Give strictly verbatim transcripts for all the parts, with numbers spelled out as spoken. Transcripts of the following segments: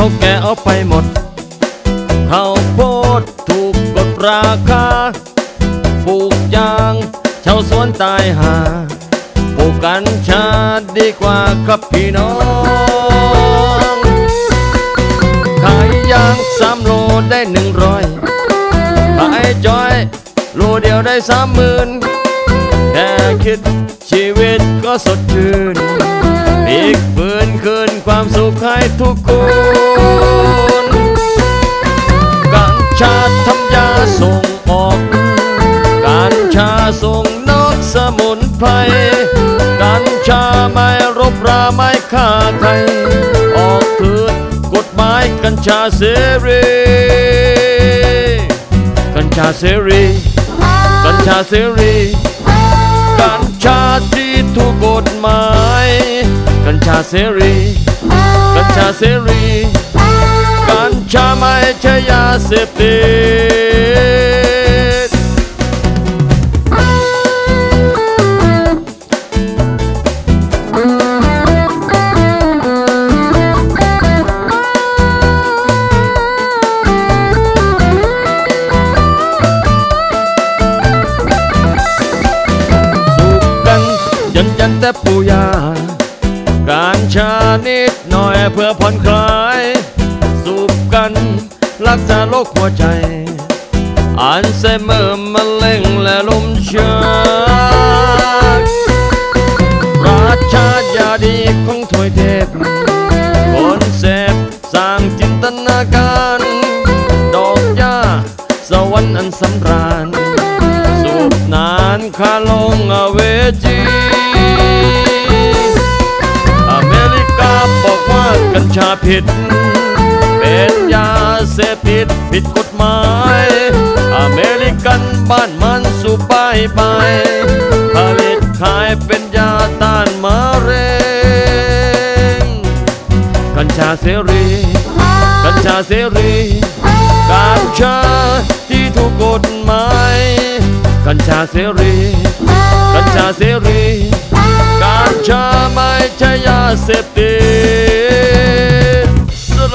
าแก่เอาไปหมดข้าวโพดถูกกดราคาปลูกยางชาวสวนตายหาปลูกกัญชาดีกว่าครับพี่น้องขายยางสามโลได้หนึ่งร้อยขายจอยโลเดียวได้สามหมื่นแค่คิดชีวิตก็สดชื่นอีกฝืนคืนความสุขให้ทุกคนกัญชาทำยาส่งออกกัญชาส่งนอกสมุนไพรกัญชาไม่รบราไม่ฆ่าใครออกเถิดกฎหมายกัญชาเสรีกัญชาเสรีกัญชาเสรีกัญชาที่ถูกกฎหมายกัญชาเสรีกัญชาเสรีกัญชาไม่ใช่ยาเสพติดยันยันแต่ปูยากัญชานิดหน่อยเพื่อผ่อนคลายสูบกันรักษาโรคหัวใจอัลไซเมอร์มะเร็งและลมชักราชายาดีของถวยเทพคนเสพสร้างจินตนาการดอกหญ้าสวรรค์อันสำราญสูบนานคาลงอเวจีอเมริกาบอกว่ากัญชาผิดเป็นยาเสพติดผิดกฎหมายอเมริกันบ้านมันสูบไปไปผลิตขายเป็นยาต้านมะเร็งกัญชาเสรีกัญชาเสรีกัญชาที่ถูกกฎหมายกัญชาเสรีกัญชาเสรีกัญชาไม่ใช่ยาเสพติดสโล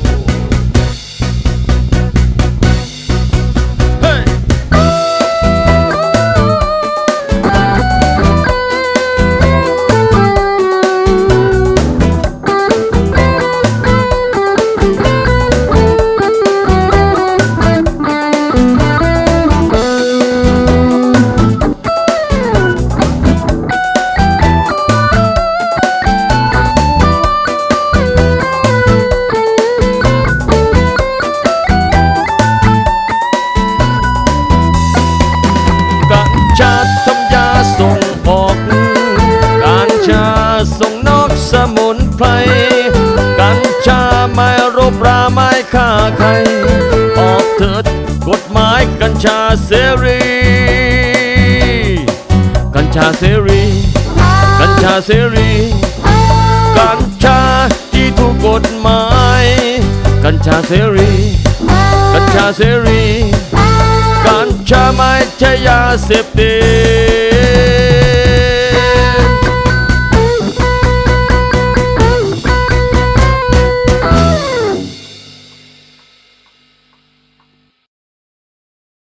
ส่งออกกัญชาส่งนอกสมุนไพรกัญชาไม่รบราไม่ฆ่าใครออกเถิดกฎหมายกัญชาเสรีกัญชาเสรีกัญชาเสรีกัญชาที่ถูกกฎหมายกัญชาเสรีกัญชาเสรีกัญชาไม่ใช่ยาเสพติด